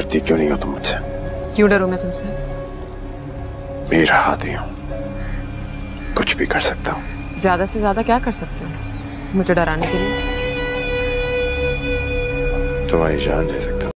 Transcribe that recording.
डरती क्यों नहीं हो तुम मुझसे? क्यों डरूं मैं तुमसे? मेरा हाथी हूं, कुछ भी कर सकता हूं। ज्यादा से ज्यादा क्या कर सकते हो मुझे डराने के लिए? तुम्हारी जान ले सकता हूं।